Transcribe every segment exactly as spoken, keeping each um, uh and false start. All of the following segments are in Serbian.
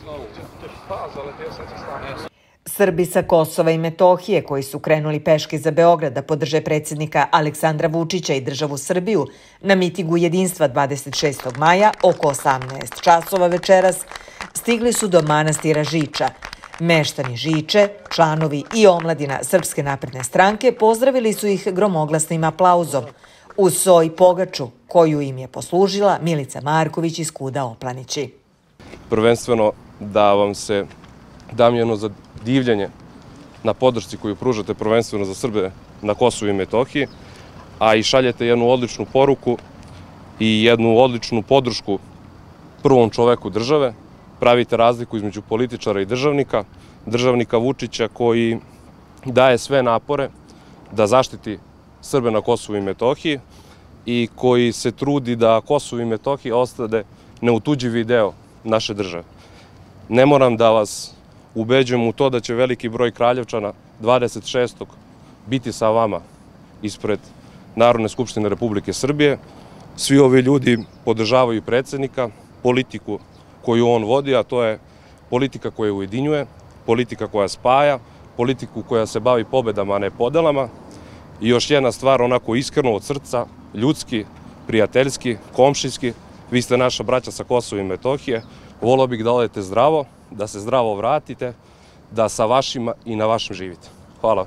Srbi sa Kosova i Metohije koji su krenuli peške za Beograd da podrže predsjednika Aleksandra Vučića i državu Srbiju na mitingu jedinstva dvadeset šestog maja oko osamnaest časova večeras stigli su do manastira Žiča. Meštani Žiče, članovi i omladina Srpske napredne stranke pozdravili su ih gromoglasnim aplauzom uz so i pogaču koju im je poslužila Milica Marković iz Kuda Oplanići. Prvenstveno da vam se dam jedno za divljenje na podršci koju pružate prvenstveno za Srbe na Kosovu i Metohiji, a i šaljete jednu odličnu poruku i jednu odličnu podršku prvom čoveku države. Pravite razliku između političara i državnika, državnika Vučića koji daje sve napore da zaštiti Srbe na Kosovu i Metohiji i koji se trudi da Kosovo i Metohija ostane neutuđivi deo naše države. Ne moram da vas ubeđujem u to da će veliki broj Kraljevčana dvadeset šestog biti sa vama ispred Narodne skupštine Republike Srbije. Svi ovi ljudi podržavaju predsjednika, politiku koju on vodi, a to je politika koja ujedinjuje, politika koja spaja, politiku koja se bavi pobedama, a ne podelama. I još jedna stvar, onako iskreno od srca, ljudski, prijateljski, komšijski, vi ste naša braća sa Kosova i Metohije, volio bih da odete zdravo, da se zdravo vratite, da sa vašima i na vašim živite. Hvala.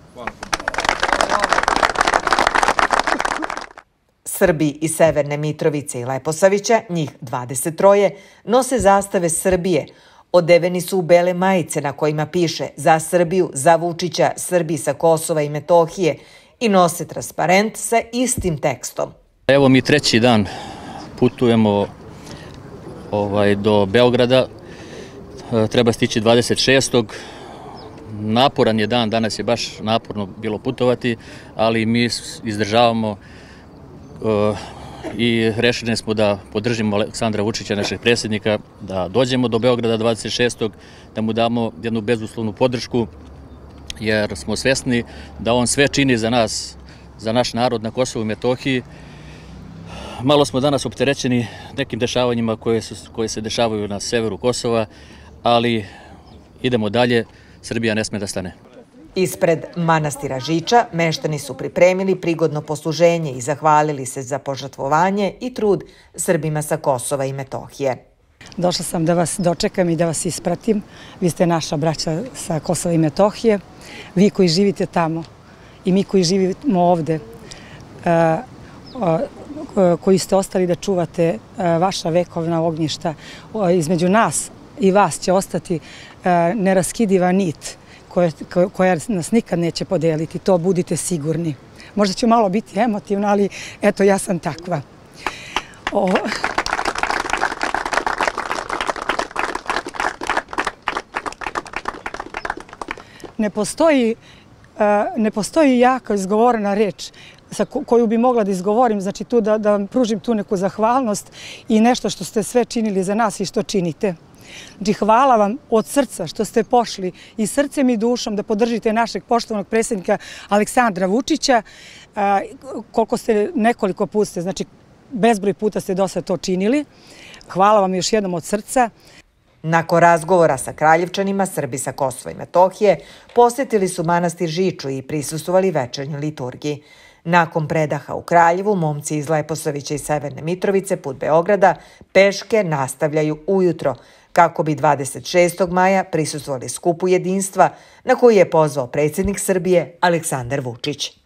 Srbi iz Severne Mitrovice i Leposavića, njih dvadeset troje, nose zastave Srbije. Odeveni su u bele majice na kojima piše Za Srbiju, za Vučića, Srbi sa Kosova i Metohije i nose transparent sa istim tekstom. Evo mi treći dan putujemo ovaj, do Beograda. Treba stići dvadeset šestog Naporan je dan, danas je baš naporno bilo putovati, ali mi izdržavamo uh, i rešeni smo da podržimo Aleksandra Vučića, našeg predsjednika, da dođemo do Beograda dvadeset šestog da mu damo jednu bezuslovnu podršku, jer smo svesni da on sve čini za nas, za naš narod na Kosovu i Metohiji. Malo smo danas opterećeni nekim dešavanjima koje, su, koje se dešavaju na severu Kosova, ali idemo dalje, Srbija ne sme da stane. Ispred manastira Žiča meštani su pripremili prigodno posluženje i zahvalili se za požrtvovanje i trud Srbima sa Kosova i Metohije. Došla sam da vas dočekam i da vas ispratim. Vi ste naša braća sa Kosova i Metohije. Vi koji živite tamo i mi koji živimo ovde, koji ste ostali da čuvate vaša vekovna ognjišta, između nas i vas će ostati neraskidiva nit koja nas nikad neće podeliti. To budite sigurni. Možda ću malo biti emotivna, ali eto, ja sam takva. O... Ne postoji, ne postoji jaka izgovorena reč sa koju bi mogla da izgovorim, znači tu da, da vam pružim tu neku zahvalnost i nešto što ste sve činili za nas i što činite. Znači, hvala vam od srca što ste pošli i srcem i dušom da podržite našeg poštovanog predsjednika Aleksandra Vučića. Koliko ste, nekoliko puta ste, znači bezbroj puta ste dosta to činili. Hvala vam još jednom od srca. Nakon razgovora sa Kraljevčanima, Srbi sa Kosova i Metohije posjetili su manastir Žiču i prisustvovali večernjoj liturgiji. Nakon predaha u Kraljevu, momci iz Leposavića i Severne Mitrovice put Beograda peške nastavljaju ujutro, kako bi dvadeset šestog maja prisustvovali skupu jedinstva na koji je pozvao predsjednik Srbije Aleksandar Vučić.